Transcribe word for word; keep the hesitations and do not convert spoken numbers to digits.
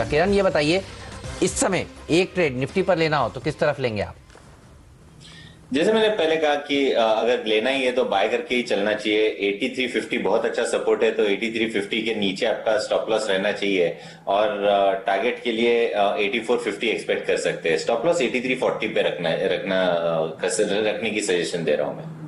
का। किरण ये बताइए, इस समय एक ट्रेड निफ्टी पर लेना हो तो किस तरफ लेंगे आप? जैसे मैंने पहले कहा कि अ, अगर लेना ही है तो बाय करके ही चलना चाहिए। तिरासी फिफ्टी बहुत अच्छा सपोर्ट है, तो तिरासी फिफ्टी के नीचे आपका स्टॉप लॉस रहना चाहिए। और टारगेट के लिए चौरासी फिफ्टी एक्सपेक्ट कर सकते हैं। स्टॉप लॉस तिरासी फोर्टी पे रखना रखना अ, रखने की सजेशन दे रहा हूं मैं।